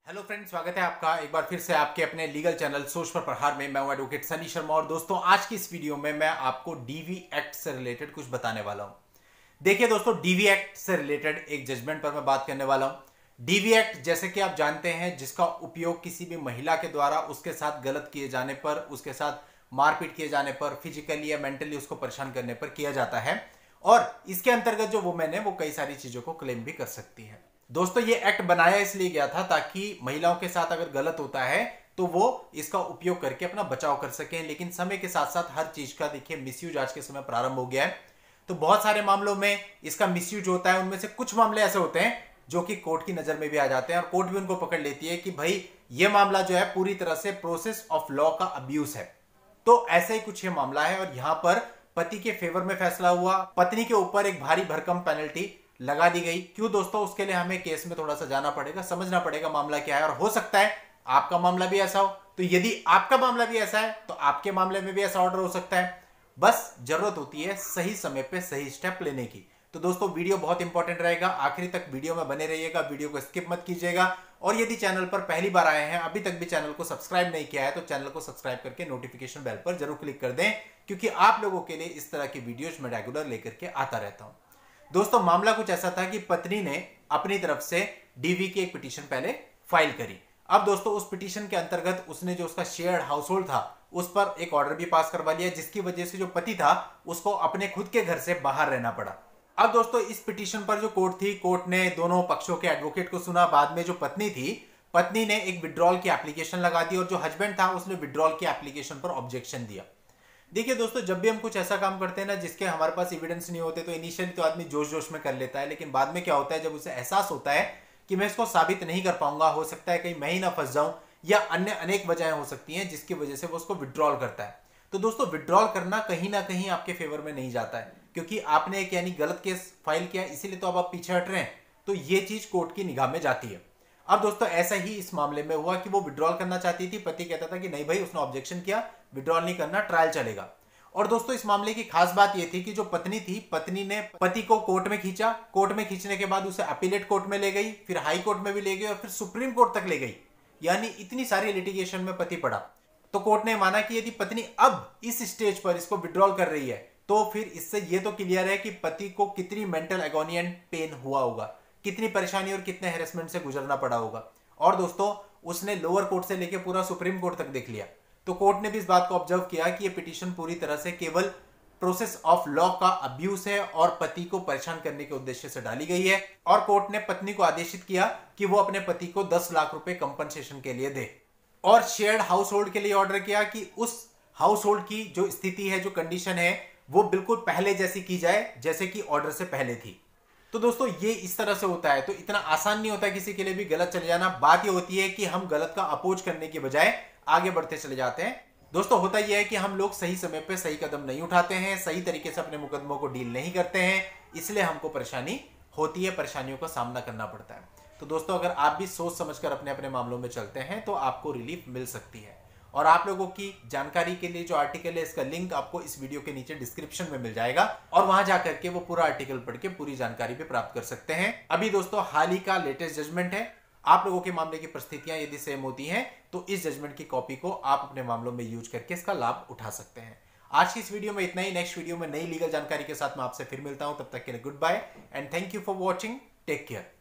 Hello friends, स्वागत है आपका एक बार फिर से आपके अपने लीगल चैनल सोच पर प्रहार में। मैं हूं एडवोकेट सनी शर्मा और दोस्तों आज की इस वीडियो में मैं आपको डीवी एक्ट से रिलेटेड कुछ बताने वाला हूं। देखिए दोस्तों, डीवी एक्ट से रिलेटेड एक जजमेंट पर मैं बात करने वाला हूं। डीवी एक्ट जैसे कि आप जानते हैं, जिसका उपयोग किसी भी महिला के द्वारा उसके साथ गलत किए जाने पर, उसके साथ मारपीट किए जाने पर, फिजिकली या मेंटली उसको परेशान करने पर किया जाता है। और इसके अंतर्गत जो वुमेन है वो कई सारी चीजों को क्लेम भी कर सकती है। दोस्तों, ये एक्ट बनाया इसलिए गया था ताकि महिलाओं के साथ अगर गलत होता है तो वो इसका उपयोग करके अपना बचाव कर सकें। लेकिन समय के साथ साथ हर चीज का देखिए मिसयूज आज के समय प्रारंभ हो गया है। तो बहुत सारे मामलों में इसका मिसयूज होता है। उनमें से कुछ मामले ऐसे होते हैं जो कि कोर्ट की नजर में भी आ जाते हैं और कोर्ट भी उनको पकड़ लेती है कि भाई ये मामला जो है पूरी तरह से प्रोसेस ऑफ लॉ का अब्यूज है। तो ऐसा ही कुछ ये मामला है और यहां पर पति के फेवर में फैसला हुआ। पत्नी के ऊपर एक भारी भरकम पेनल्टी लगा दी गई। क्यों दोस्तों? उसके लिए हमें केस में थोड़ा सा जाना पड़ेगा, समझना पड़ेगा मामला क्या है। और हो सकता है आपका मामला भी ऐसा हो। तो यदि आपका मामला भी ऐसा है तो आपके मामले में भी ऐसा ऑर्डर हो सकता है। बस जरूरत होती है सही समय पे सही स्टेप लेने की। तो दोस्तों, वीडियो बहुत इंपॉर्टेंट रहेगा, आखिरी तक वीडियो में बने रहिएगा, वीडियो को स्किप मत कीजिएगा। और यदि चैनल पर पहली बार आए हैं, अभी तक भी चैनल को सब्सक्राइब नहीं किया है, तो चैनल को सब्सक्राइब करके नोटिफिकेशन बेल पर जरूर क्लिक कर दें, क्योंकि आप लोगों के लिए इस तरह की वीडियोज में रेगुलर लेकर के आता रहता हूं। दोस्तों, मामला कुछ ऐसा था कि पत्नी ने अपनी तरफ से डीवी की एक पिटीशन पहले फाइल करी। अब दोस्तों, उस पिटीशन के अंतर्गत उसने जो उसका शेयर्ड हाउस होल्ड था उस पर एक ऑर्डर भी पास करवा लिया, जिसकी वजह से जो पति था उसको अपने खुद के घर से बाहर रहना पड़ा। अब दोस्तों, इस पिटीशन पर जो कोर्ट थी, कोर्ट ने दोनों पक्षों के एडवोकेट को सुना। बाद में जो पत्नी थी, पत्नी ने एक विड्रॉल की एप्लीकेशन लगा दी और जो हस्बैंड था उसने विड्रॉल की एप्लीकेशन पर ऑब्जेक्शन दिया। देखिए दोस्तों, जब भी हम कुछ ऐसा काम करते हैं ना जिसके हमारे पास एविडेंस नहीं होते, तो इनिशियली तो आदमी जोश जोश में कर लेता है। लेकिन बाद में क्या होता है, जब उसे एहसास होता है कि मैं इसको साबित नहीं कर पाऊंगा, हो सकता है कहीं मैं ही ना फंस जाऊं, या अन्य अनेक वजहें हो सकती हैं जिसकी वजह से वो उसको विड्रॉल करता है। तो दोस्तों, विड्रॉल करना कहीं ना कहीं आपके फेवर में नहीं जाता है, क्योंकि आपने एक यानी गलत केस फाइल किया, इसीलिए तो अब आप पीछे हट रहे हैं। तो ये चीज कोर्ट की निगाह में जाती है। अब दोस्तों, ऐसा ही इस मामले में हुआ कि वो विड्रॉल करना चाहती थी। पति कहता था कि नहीं भाई, उसने ऑब्जेक्शन किया, विड्रॉल नहीं करना, ट्रायल चलेगा। और दोस्तों, इस मामले की खास बात यह थी कि जो पत्नी थी, पत्नी ने पति को कोर्ट में खींचा। कोर्ट में खींचने के बाद उसे अपीलेट कोर्ट में ले गई, फिर हाई कोर्ट में भी ले गई और फिर सुप्रीम कोर्ट तक ले गई। यानी इतनी सारी लिटिगेशन में पति पड़ा। तो कोर्ट ने माना कि यदि पत्नी अब इस स्टेज पर इसको विड्रॉल कर रही है तो फिर इससे यह तो क्लियर है कि पति को कितनी मेंटल एगोनी एंड पेन हुआ होगा, कितनी परेशानी और कितने हैरेसमेंट से गुजरना पड़ा होगा। और दोस्तों, उसने लोअर कोर्ट से लेकर पूरा सुप्रीम कोर्ट तक देख लिया। तो कोर्ट ने भी इस बात को ऑब्जर्व किया कि यह पिटीशन पूरी तरह से केवल प्रोसेस ऑफ लॉ का अब्यूज है और पति को परेशान करने के उद्देश्य से डाली गई है। और कोर्ट ने पत्नी को आदेशित किया कि वो अपने पति को 10 लाख रुपए कंपनसेशन के लिए दे। और शेयर्ड हाउस होल्ड के लिए ऑर्डर किया कि उस हाउस होल्ड की जो स्थिति है, जो कंडीशन है, वो बिल्कुल पहले जैसी की जाए जैसे कि ऑर्डर से पहले थी। तो दोस्तों, ये इस तरह से होता है। तो इतना आसान नहीं होता किसी के लिए भी गलत चले जाना। बात ये होती है कि हम गलत का अपोज करने के बजाय आगे बढ़ते चले जाते हैं। दोस्तों, होता यह है कि हम लोग सही समय पे सही कदम नहीं उठाते हैं, सही तरीके से अपने मुकदमों को डील नहीं करते हैं, इसलिए हमको परेशानी होती है, परेशानियों का सामना करना पड़ता है। तो दोस्तों, अगर आप भी सोच समझकर अपने अपने मामलों में चलते हैं तो आपको रिलीफ मिल सकती है। और आप लोगों की जानकारी के लिए जो आर्टिकल है, इसका लिंक आपको इस वीडियो के नीचे डिस्क्रिप्शन में मिल जाएगा और वहां जाकर के वो पूरा आर्टिकल पढ़ के पूरी जानकारी भी प्राप्त कर सकते हैं। अभी दोस्तों, हाल ही का लेटेस्ट जजमेंट है। आप लोगों के मामले की परिस्थितियां यदि सेम होती हैं तो इस जजमेंट की कॉपी को आप अपने मामलों में यूज करके इसका लाभ उठा सकते हैं। आज की इस वीडियो में इतना ही। नेक्स्ट वीडियो में नई लीगल जानकारी के साथ मैं आपसे फिर मिलता हूं। तब तक के लिए good bye and thank you for watching. Take care.